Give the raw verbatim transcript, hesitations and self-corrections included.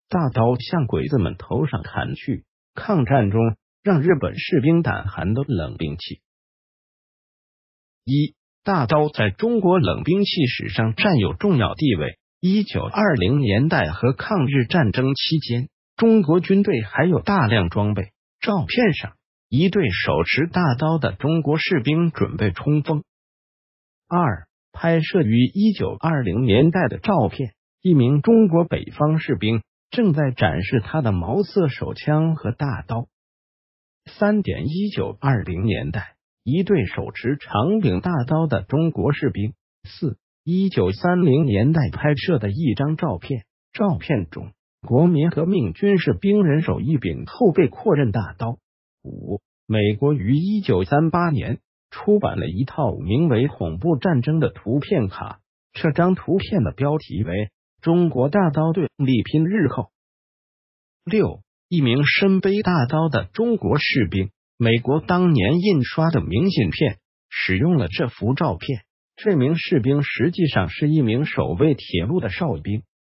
大刀向鬼子们头上砍去。抗战中让日本士兵胆寒的冷兵器。一、大刀在中国冷兵器史上占有重要地位。一九二零年代和抗日战争期间，中国军队还有大量装备。照片上，一队手持大刀的中国士兵准备冲锋。二、拍摄于一九二零年代的照片，一名中国北方士兵正在展示他的毛瑟手枪和大刀。三点一九二零年代，一队手持长柄大刀的中国士兵。四、一九三零年代拍摄的一张照片，照片中国民革命军士兵人手一柄后背阔刃大刀。五、美国于一九三八年出版了一套名为《恐怖战争》的图片卡，这张图片的标题为中国大刀队力拼日后。六、一名身背大刀的中国士兵。美国当年印刷的明信片使用了这幅照片，这名士兵实际上是一名守卫铁路的哨兵。